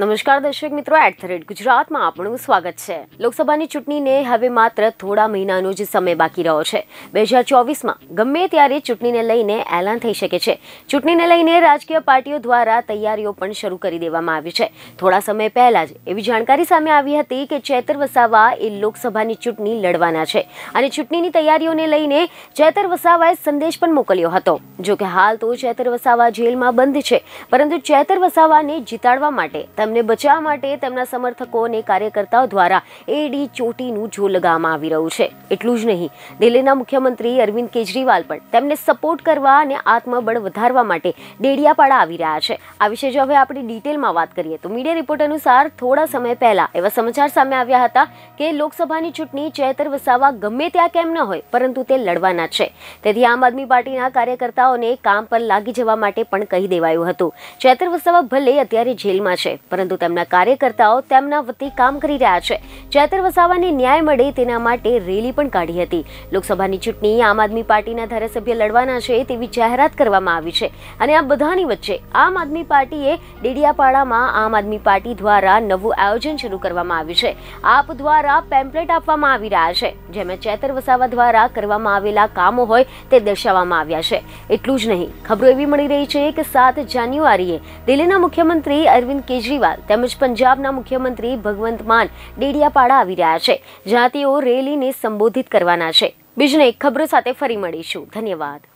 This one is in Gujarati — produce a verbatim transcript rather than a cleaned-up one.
નમસ્કાર દર્શક મિત્રો, એટ ધ રેટ ગુજરાતમાં આપનું સ્વાગત છે। લોકસભાની ચૂંટણીને હવે માત્ર થોડા મહિનાનો જ સમય બાકી રહ્યો છે। બે હજાર ચોવીસમાં ગમે ત્યારે ચૂંટણીને લઈને એલાન થઈ શકે છે। ચૂંટણીને લઈને રાજકીય પાર્ટીઓ દ્વારા તૈયારીઓ પણ શરૂ કરી દેવામાં આવી છે। થોડા સમય પહેલા જ એવી જાણકારી સામે આવી હતી કે ચેતર વસાવા એ લોકસભાની ચૂંટણી લડવાના છે અને ચૂંટણીની તૈયારીઓને લઈને ચેતર વસાવાએ સંદેશ પણ મોકલ્યો હતો। જો કે હાલ તો ચેતર વસાવા જેલમાં બંધ છે, પરંતુ ચેતર વસાવાને જીતાડવા માટે તેમને બચાવવા માટે તેમના સમર્થકો અને કાર્યકર્તાઓ દ્વારા એડી ચોટીનું જોર લગાવવામાં આવી રહ્યું છે। એટલું જ નહીં, દિલ્હીના મુખ્યમંત્રી અરવિંદ કેજરીવાલ પણ તેમને સપોર્ટ કરવા અને આત્મબળ વધારવા માટે ડેડિયાપાડા આવી રહ્યા છે। આ વિશે જો હવે આપણે ડિટેલમાં વાત કરીએ તો મીડિયા રિપોર્ટ અનુસાર થોડા સમય પહેલા એવા સમાચાર સામે આવ્યા હતા કે લોકસભાની ચૂંટણી ચેતર વસાવા ગમે ત્યાં કેમ ન હોય પરંતુ તે લડવાના છે। તેથી આમ આદમી પાર્ટીના કાર્યકર્તાઓને કામ પર લાગી જવા માટે પણ કહી દેવાયું હતું। ચેતર વસાવા ભલે અત્યારે જેલમાં છે, પરંતુ તેમના કાર્યકર્તાઓ તેમના વતી કામ કરી રહ્યા છે। ચેતર વસાવાને ન્યાય મળે તેના માટે રેલી પણ કાઢી હતી। લોકસભાની ચૂંટણી આમ આદમી પાર્ટીના ધારાસભ્ય લડવાના છે તેવી જાહેરાત કરવામાં આવી છે અને આ બધાની વચ્ચે આમ આદમી પાર્ટીએ ડેડિયાપાડામાં આમ આદમી પાર્ટી દ્વારા નવું આયોજન શરૂ કરવામાં આવ્યું છે। આપ દ્વારા પેમ્પલેટ આપવામાં આવી રહ્યા છે, જેમાં ચેતર વસાવા દ્વારા કરવામાં આવેલા કામો હોય તે દર્શાવવામાં આવ્યા છે। એટલું જ નહીં, ખબરો એવી મળી રહી છે કે સાત જાન્યુઆરીએ દિલ્હીના મુખ્યમંત્રી અરવિંદ કેજરીવાલ તેમજ પંજાબના મુખ્યમંત્રી ભગવંત માન ડેડિયાપાડા આવી રહ્યા છે, જ્યાં તેઓ રેલીને સંબોધિત કરવાના છે। બીજને ખબરો સાથે ફરી મળીશું। ધન્યવાદ।